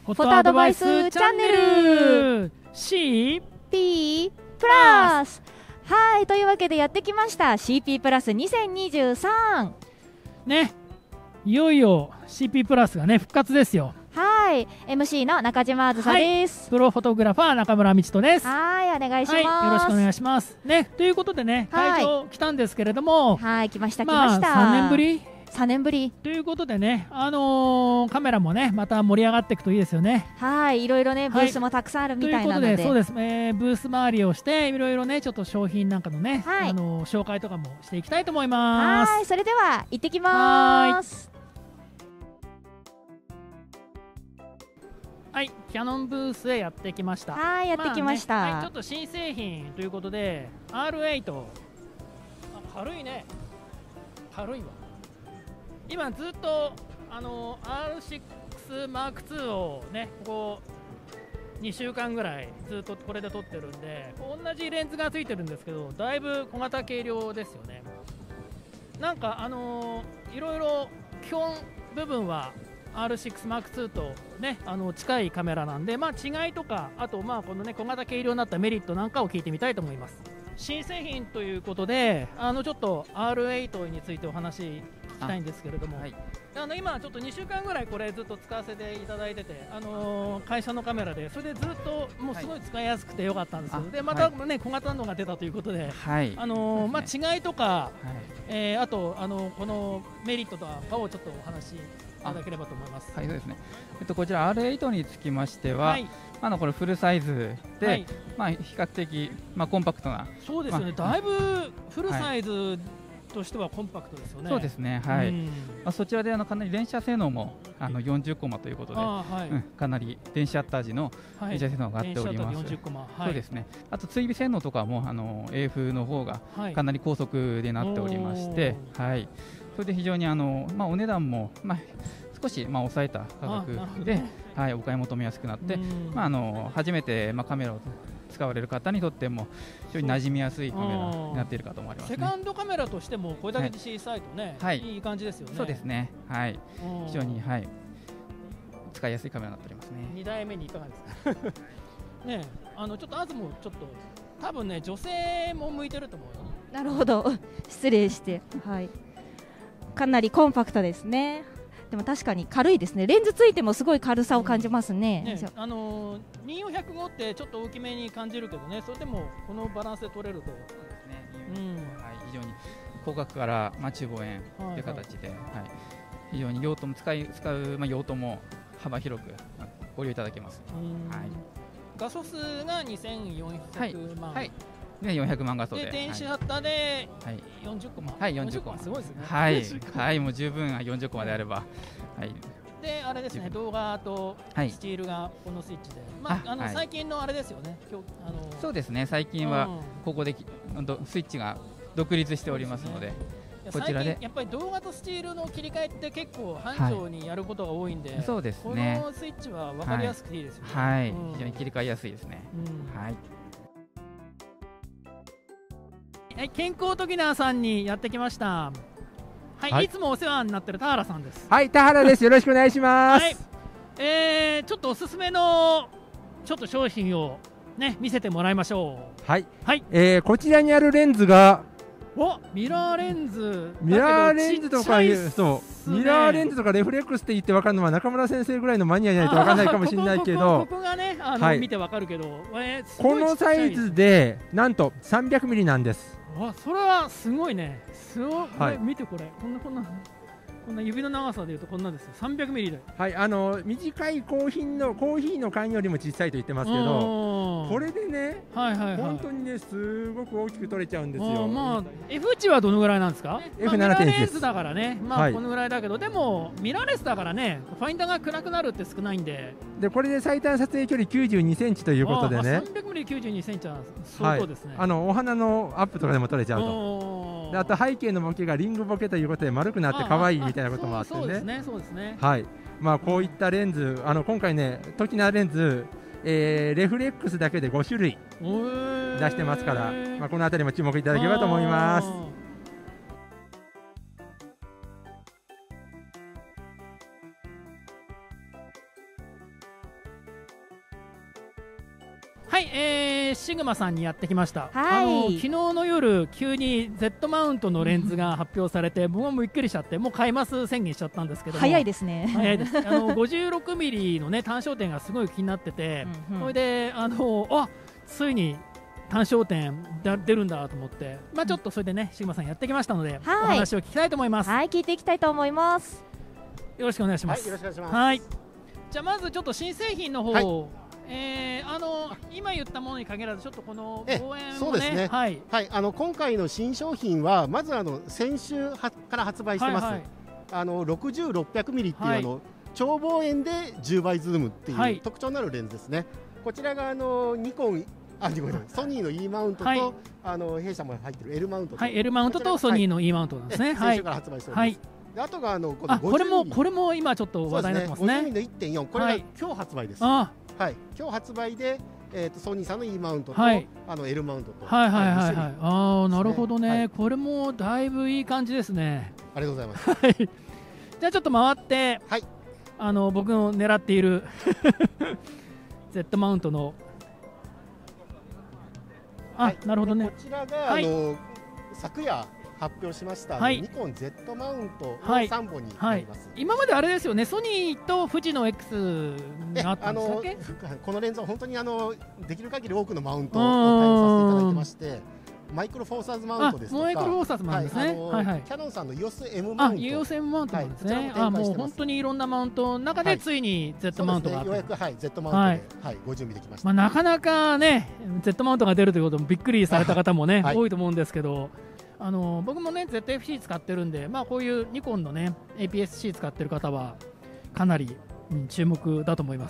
フォトアドバイスチャンネル CP プラス。はい、というわけでやってきました CP プラス2023 ね。いよいよ CP プラスがね復活ですよ。 はい、MC の中島あずさです、 プロフォトグラファー中村美智人です。 はい、お願いします、 よろしくお願いしますね。ということでね、会場来たんですけれども、 はい、来ました来ました、 3年ぶり 3年ぶりということでね、カメラもねまた盛り上がっていくといいですよね。 はい、いろいろねブースもたくさんあるみたいなので、 ということでそうです、ブース回りをしていろいろねちょっと商品なんかのね、紹介とかもしていきたいと思います。 はい、それでは行ってきます。 はい、キヤノンブースへやってきました。 はい、やってきました、 ちょっと新製品ということで R8、軽いね、軽いわ。今ずっとR6 M2 をねここ2週間ぐらいずっとこれで撮ってるんで、同じレンズがついてるんですけどだいぶ小型軽量ですよね。なんかいろいろ基本部分はR6 M2 とね近いカメラなんで、違いとかあとこのね小型軽量になったメリットなんかを聞いてみたいと思います。新製品ということでちょっと R8 についてお話聞きたいんですけれども、今ちょっと2週間ぐらいこれずっと使わせていただいてて、会社のカメラでそれでずっともうすごい使いやすくてよかったんですよ。でまたね小型のが出たということで、違いとか、あとこのメリットとかをちょっとお話しいただければと思います。 はい、そうですね。こちら R8 につきましては、これフルサイズで、比較的コンパクトな。 そうですよね。だいぶフルサイズとしてはコンパクトですよね。 そうですね。はい。そちらでかなり連写性能も40コマということで、かなり電子シャッター時の連写性能が上がっております。そうですね。あと追尾性能とかもAF の方がかなり高速でなっておりまして、はい。それで非常にお値段も少し抑えた価格で、お買い求めやすくなって、初めてカメラを使われる方にとっても非常に馴染みやすいカメラになっているかと思います。 セカンドカメラとしてもこれだけ小さいとね、いい感じですよね。 そうですね。はい。非常に使いやすいカメラになっておりますね。 2代目にいかがですか。ね、ちょっとアズもちょっと多分ね女性も向いてると思うよ。 なるほど、失礼して、はい。かなりコンパクトですね。でも確かに軽いですね。レンズついてもすごい軽さを感じますね。 2405ってちょっと大きめに感じるけどね、それでもこのバランスで撮れると、 非常に広角から中望遠という形で、非常に用途も使う用途も幅広くご利用いただけます。 画素数が2400万。 400万画素で、 電子シャッターで40コマ。 40コマすごいですね。 はい、もう十分40コマであれば。 であれですね、動画とスチールがこのスイッチで、最近のあれですよね。 そうですね。最近はここでスイッチが独立しておりますので、こちらでやっぱり動画とスチールの切り替えって結構繁盛にやることが多いんで、 そうですね。 このスイッチは分かりやすくていいですよね。 はい、非常に切り替えやすいですね。はい。 健康トギナーさんにやってきました。はい、いつもお世話になってる田原さんです。 はい、田原です。よろしくお願いします。 ちょっとおすすめのちょっと商品をね見せてもらいましょう。 はい、こちらにあるレンズがミラーレンズ。 ミラーレンズとかミラーレンズとかレフレックスって言って分かるのは中村先生ぐらいのマニアじゃないと分からないかもしれないけど、 ここがね見て分かるけど、 このサイズでなんと300ミリなんです。 それはすごいね。見てこれ、こんな指の長さでいうとこんなですよ。300ミリで。 はい、短いコーヒーの缶よりも小さいと言ってますけど、これでね、本当にねすごく大きく撮れちゃうんですよ。 F 値はどのぐらいなんですか ？F7.1 です。 だからね、このぐらいだけど、でもミラーレスだからね、ファインダーが暗くなるって少ないんで。 でこれで最短撮影距離92センチということでね。 300ミリ92センチは相当ですね。 お花のアップとかでも撮れちゃうと。あと背景のボケがリングボケということで丸くなって可愛いみたいなこともあってね。 そうですね、そうですね。 はい、こういったレンズ、今回ね、トキナレンズ、レフレックスだけで5種類出してますから、このあたりも注目いただければと思います。 はい、シグマさんにやってきました。 はい、 昨日の夜急に Z マウントのレンズが発表されて僕もびっくりしちゃってもう買います宣言しちゃったんですけども、 早いですね。 早いです。56ミリのね単焦点がすごい気になってて、それでついに単焦点出るんだと思って、まあちょっとそれでねシグマさんやってきましたので、お話を聞きたいと思います。 はい、聞いていきたいと思います。 よろしくお願いします。 よろしくお願いします。 はい。じゃあまずちょっと新製品の方を、今言ったものに限らずちょっとこの望遠をね、 そうですね。はい。今回の新商品はまず先週から発売してます。60-600ミリっていう超望遠で10倍ズームっていう特徴のあるレンズですね。こちらがニコンソニーの E マウントと、弊社も入ってる L マウントと、 L マウントとソニーの E マウントなんですね。 先週から発売しております。であとがこれも今ちょっと話題になってますね。 50ミリの 1.4 これが今日発売です。今日発売でソニーさんの E マウントとL マウントと、 なるほどね。これもだいぶいい感じですね。 ありがとうございます。 じゃあちょっと回って僕の狙っているZ マウントのなるほどね。 こちらが昨夜発表しましたニコン Z マウントの3本になります。 今まであれですよね、ソニーと富士の X があったんでしたっけ？ このレンズは本当にできる限り多くのマウントを対応させていただいてまして、マイクロフォーサーズマウントですとか、 マイクロフォーサーズマウントですね。 キヤノンさんの EOS M マウント、 EOS M マウントなんですね。もう本当にいろんなマウントの中でついに Z マウントがあって、 ようやくZ マウントでご準備できました。 なかなかね Z マウントが出るということもびっくりされた方もね多いと思うんですけど。僕もね ZFC 使ってるんで、こういうニコンのね APS-C 使ってる方はかなり、注目だと思います。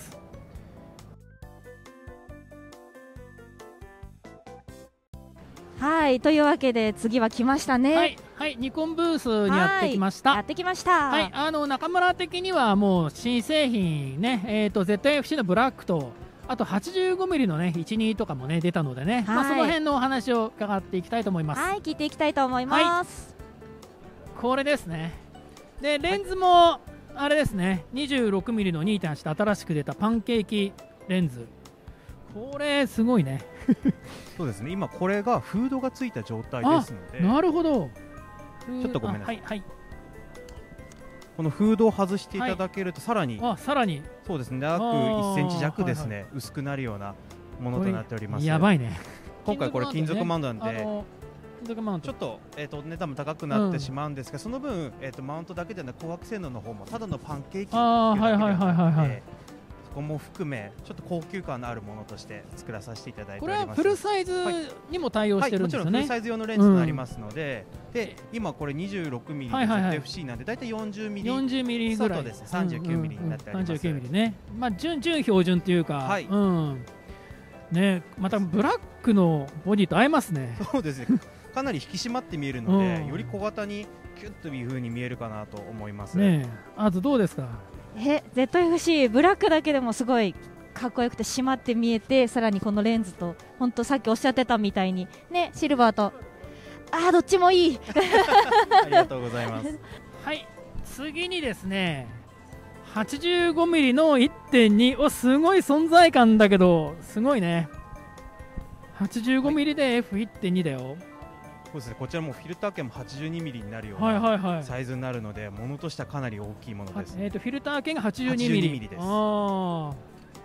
はい、というわけで次は来ましたね。 はい、ニコンブースにやってきました。 やってきました。 はい、中村的にはもう新製品ね、ZFC のブラックとあと85ミリのね12とかもね出たのでね、その辺のお話を伺っていきたいと思います。 はい、聞いていきたいと思います。 これですね。でレンズもあれですね、26ミリの 2.8 で新しく出たパンケーキレンズ。これすごいね。 そうですね。今これがフードがついた状態ですので。 なるほど。 ちょっとごめんなさい。このフードを外していただけるとさらにそうですね、約1センチ弱ですね、薄くなるようなものとなっております。 やばいね。 今回これ金属マウントなんでちょっと値段も高くなってしまうんですが、その分マウントだけでなく光学性能の方もただのパンケーキっていうだけではなくて、そこも含めちょっと高級感のあるものとして作らさせていただいております。 これはフルサイズにも対応してるんですよね。 もちろんフルサイズ用のレンズになりますので、で今これ26ミリ ZFC なんでだいたい40ミリぐらいですね。39ミリになっております。 39ミリね。準標準というか、ね、またブラックのボディと合いますね。 そうですね。かなり引き締まって見えるので、より小型にキュッという風に見えるかなと思いますね。あとどうですか。 ZFC ブラックだけでもすごいかっこよくて締まって見えて、さらにこのレンズと本当さっきおっしゃってたみたいにね、シルバーとどっちもいい。 ありがとうございます。 はい、次にですね85ミリの 1.2 すごい存在感だけどすごいね。85ミリで F1.2 だよ。 そうですね、こちらもフィルター剣も82ミリになるようなサイズになるので、ものとしてはかなり大きいものです。 フィルター剣が82ミリです。 ど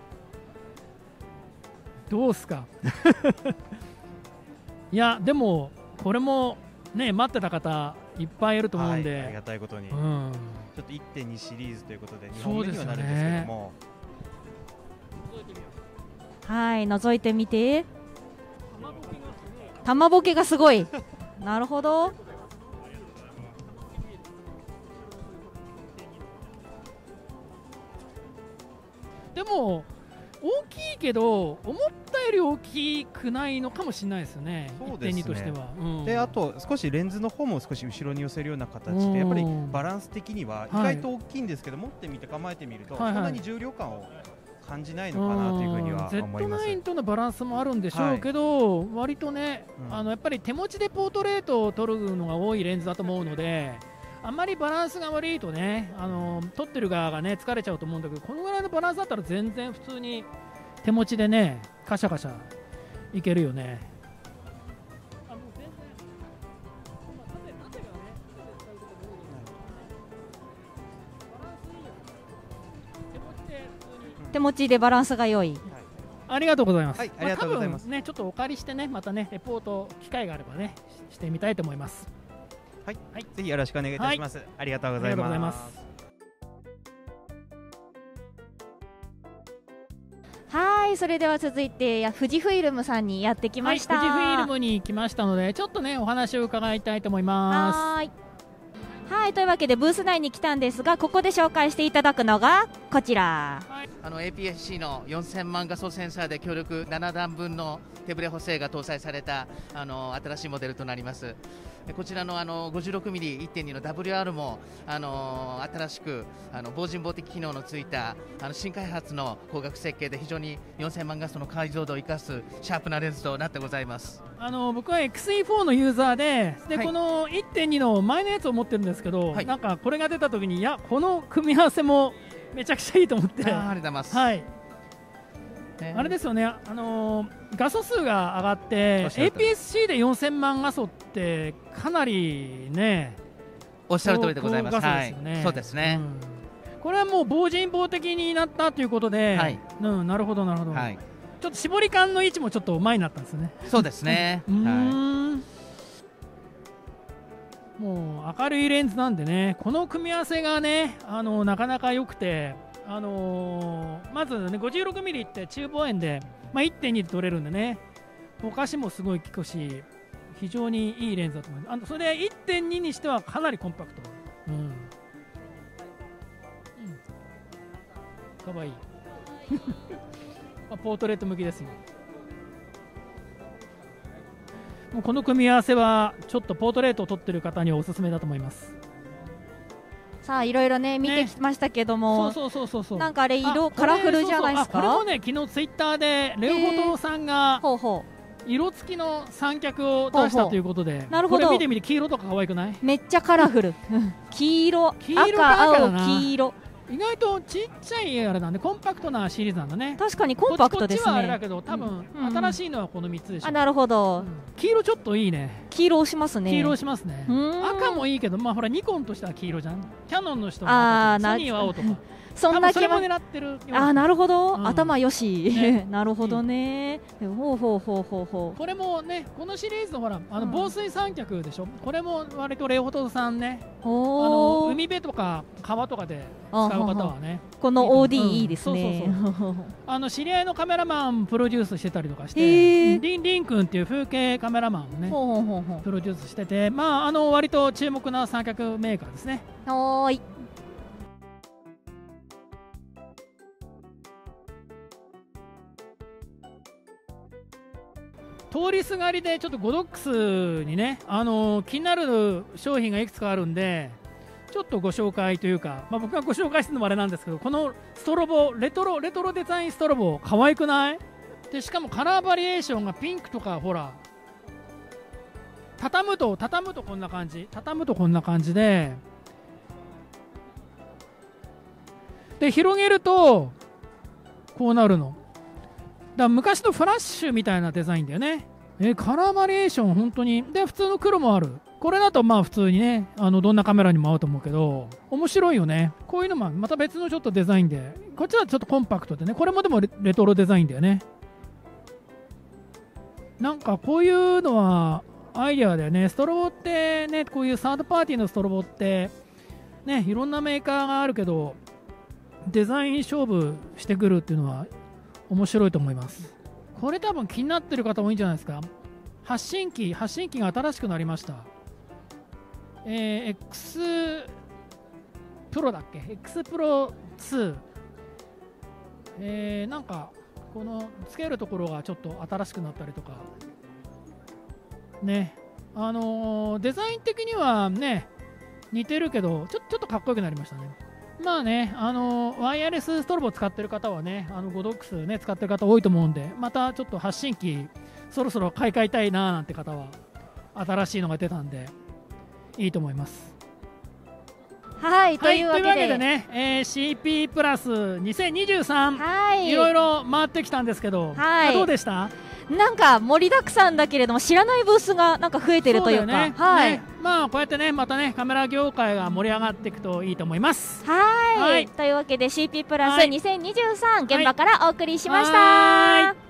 うすか。いやでもこれもね待ってた方いっぱいいると思うんで、 ありがたいことに、ちょっと 1.2 シリーズということで2本目にはなるんですけども、 はい、覗いてみて。玉ボケがすごい。なるほど。 でも大きいけど思ったより大きくないのかもしれないですよね。1.2としては。 であと少しレンズの方も少し後ろに寄せるような形で、やっぱりバランス的には意外と大きいんですけど、持ってみて構えてみるとそんなに重量感を感じないのかなというふうには思います。 Z9 とのバランスもあるんでしょうけど、割とね、やっぱり手持ちでポートレートを撮るのが多いレンズだと思うので、あんまりバランスが悪いとね、撮ってる側がね疲れちゃうと思うんだけど、このぐらいのバランスだったら全然普通に手持ちでねカシャカシャいけるよね。 手持ちでバランスが良い。 ありがとうございます。 はい、ありがとうございます。 ね、ちょっとお借りしてね、またね、レポート機会があればね、してみたいと思います。 はい、はい、ぜひよろしくお願いいたします。ありがとうございます。 はい、それでは続いて富士フイルムさんにやってきました。 はい、富士フイルムに来ましたので、ちょっとね、お話を伺いたいと思います。 はい、というわけでブース内に来たんですが、ここで紹介していただくのがこちら。 APS-C の4000万画素センサーで強力7段分の手ブレ補正が搭載された新しいモデルとなります。こちらの56mm1.2 の WR も新しく防塵防滴機能のついた新開発の光学設計で非常に4000万画素の解像度を生かすシャープなレンズとなってございます。 僕は XE4 のユーザーで、はい、この 1.2 の前のやつを持ってるんですけど、はい、なんかこれが出た時に、いやこの組み合わせもめちゃくちゃいいと思って。 ありがとうございます。 はい、あれですよね、画素数が上がって APS-C で4000万画素ってかなりね、 おっしゃる通りでございます。 はい、 そうですね、 これはもう防塵防滴になったということで、はい、なるほどなるほど、はい、ちょっと絞り感の位置もちょっと前になったんですね。 そうですねもう明るいレンズなんでね、この組み合わせがね、なかなか良くて、まずね 56mm って中望遠で、1.2 で撮れるんでね、ぼかしもすごい効くし、非常にいいレンズだと思います。それで 1.2 にしてはかなりコンパクト、かわいいポートレート向きですよ。もうこの組み合わせはちょっとポートレートを撮ってる方にはおすすめだと思います。 さあいろいろね見てきましたけども、 そうなんかあれ色カラフルじゃないですか。 これもね、昨日ツイッターでレオフォトさんが色付きの三脚を出したということで、 なるほど、 これ見てみて、黄色とか可愛くない？ めっちゃカラフル黄色、赤、青、黄色、 意外とちっちゃいあれなんで、コンパクトなシリーズなんだね。 確かにコンパクトですね。 こっちはあれだけど、多分、新しいのはこの3つでしょ。 なるほど、 黄色ちょっといいね。 黄色押しますね。 黄色押しますね。赤もいいけど、ほらニコンとしては黄色じゃん。キャノンの人はソニーは青とかそんなそれも狙ってる。 なるほど、頭よし、なるほどね。ほうこれもね、このシリーズのほら防水三脚でしょ。これも割とレオフォトさんね、海辺とか川とかで使う方はね、 この OD いいですね。 知り合いのカメラマンプロデュースしてたりとかして、リン君っていう風景カメラマンをねプロデュースしてて、割と注目な三脚メーカーですね。 はい。 通りすがりでちょっとゴドックスにね、気になる商品がいくつかあるんで、ちょっとご紹介というか、僕がご紹介するのもあれなんですけど、このストロボ、レトロデザインストロボ可愛くない？でしかもカラーバリエーションがピンクとか、ほら畳むとこんな感じで広げるとこうなるの。だから昔のフラッシュみたいなデザインだよね。カラーバリエーション本当に。で普通の黒もある。これだと普通にね、どんなカメラにも合うと思うけど、面白いよね。こういうのもまた別のちょっとデザインで、こっちはちょっとコンパクトでね、これもでもレトロデザインだよね。なんかこういうのはアイデアだよね。ストロボってね、こういうサードパーティーのストロボってね、いろんなメーカーがあるけど、デザイン勝負してくるっていうのは面白いと思います。これ多分気になってる方多いんじゃないですか。発信機が新しくなりました。X プロだっけ、 X プロ2、なんかこのつけるところがちょっと新しくなったりとかね、デザイン的にはね似てるけどちょっとかっこよくなりましたね。ワイヤレスストロボ使ってる方はね、ゴドックスね使ってる方多いと思うんで、またちょっと発信機そろそろ買い替えたいなーなんて方は新しいのが出たんでいいと思います。 はい、というわけでね、CP プラス2023、いろいろ回ってきたんですけど、どうでした？ なんか盛りだくさんだけれども知らないブースがなんか増えてるというか、 ね、 はい、 ね、まあこうやってねまたねカメラ業界が盛り上がっていくといいと思います。 はい、というわけで CP プラス2023、現場からお送りしました。